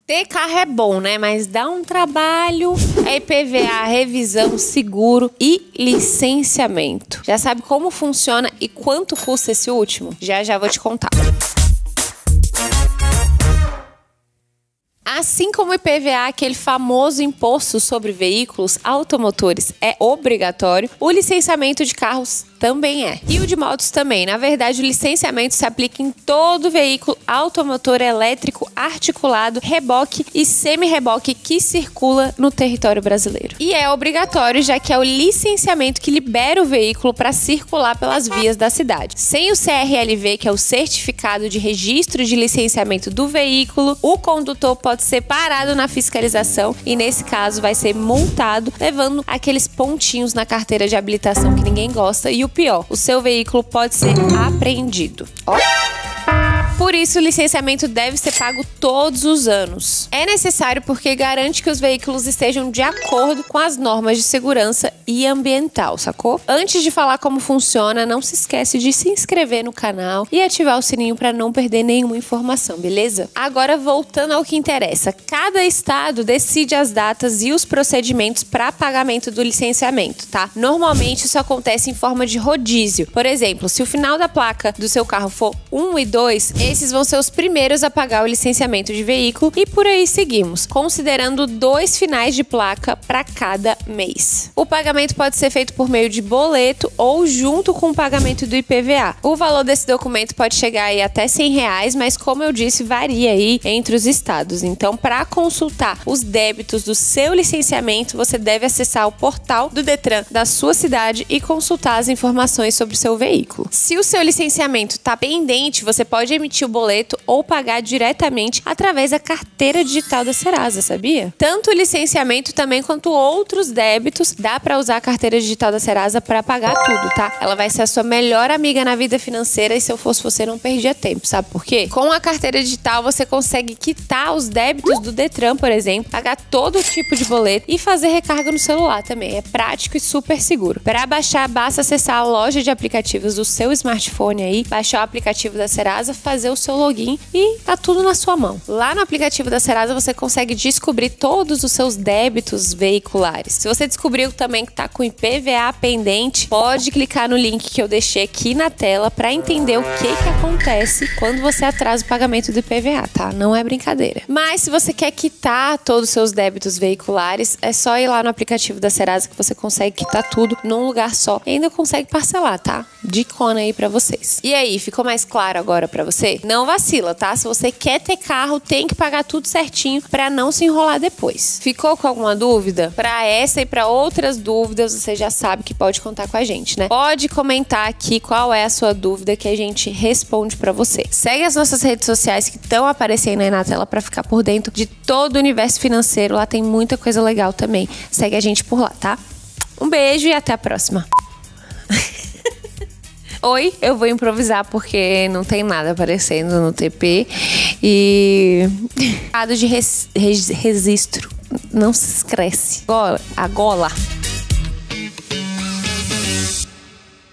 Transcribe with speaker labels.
Speaker 1: Ter carro é bom, né? Mas dá um trabalho. É IPVA, revisão, seguro e licenciamento. Já sabe como funciona e quanto custa esse último? Já vou te contar. Assim como o IPVA, aquele famoso imposto sobre veículos automotores, é obrigatório, o licenciamento de carros também é. E o de motos também. Na verdade, o licenciamento se aplica em todo veículo automotor elétrico articulado, reboque e semi-reboque que circula no território brasileiro. E é obrigatório, já que é o licenciamento que libera o veículo para circular pelas vias da cidade. Sem o CRLV, que é o Certificado de Registro de Licenciamento do Veículo, o condutor pode ser parado na fiscalização e, nesse caso, vai ser multado, levando aqueles pontinhos na carteira de habilitação que ninguém gosta. E o pior, o seu veículo pode ser apreendido. Ó. Por isso, o licenciamento deve ser pago todos os anos. É necessário porque garante que os veículos estejam de acordo com as normas de segurança e ambiental, sacou? Antes de falar como funciona, não se esquece de se inscrever no canal e ativar o sininho para não perder nenhuma informação, beleza? Agora, voltando ao que interessa. Cada estado decide as datas e os procedimentos para pagamento do licenciamento, tá? Normalmente, isso acontece em forma de rodízio. Por exemplo, se o final da placa do seu carro for 1 e 2, esses vão ser os primeiros a pagar o licenciamento de veículo e por aí seguimos, considerando 2 finais de placa para cada mês. O pagamento pode ser feito por meio de boleto ou junto com o pagamento do IPVA. O valor desse documento pode chegar aí até R$100, mas como eu disse, varia aí entre os estados. Então, para consultar os débitos do seu licenciamento, você deve acessar o portal do Detran da sua cidade e consultar as informações sobre o seu veículo. Se o seu licenciamento está pendente, você pode emitir o boleto ou pagar diretamente através da carteira digital da Serasa, sabia? Tanto o licenciamento também quanto outros débitos, dá para usar a carteira digital da Serasa para pagar tudo, tá? Ela vai ser a sua melhor amiga na vida financeira e se eu fosse você não perdia tempo, sabe por quê? Com a carteira digital você consegue quitar os débitos do Detran, por exemplo, pagar todo tipo de boleto e fazer recarga no celular também. É prático e super seguro. Para baixar, basta acessar a loja de aplicativos do seu smartphone aí, baixar o aplicativo da Serasa, fazer o seu login e tá tudo na sua mão. Lá no aplicativo da Serasa você consegue descobrir todos os seus débitos veiculares. Se você descobriu também que tá com IPVA pendente, pode clicar no link que eu deixei aqui na tela para entender o que acontece quando você atrasa o pagamento do IPVA, tá? Não é brincadeira. Mas se você quer quitar todos os seus débitos veiculares, é só ir lá no aplicativo da Serasa que você consegue quitar tudo num lugar só e ainda consegue parcelar, tá? Dicona aí pra vocês. E aí, ficou mais claro agora pra você? Não vacila, tá? Se você quer ter carro, tem que pagar tudo certinho pra não se enrolar depois. Ficou com alguma dúvida? Pra essa e pra outras dúvidas, você já sabe que pode contar com a gente, né? Pode comentar aqui qual é a sua dúvida que a gente responde pra você. Segue as nossas redes sociais que estão aparecendo aí na tela pra ficar por dentro de todo o universo financeiro. Lá tem muita coisa legal também. Segue a gente por lá, tá? Um beijo e até a próxima. Oi, eu vou improvisar porque não tem nada aparecendo no TP e de registro não se esquece. Agora.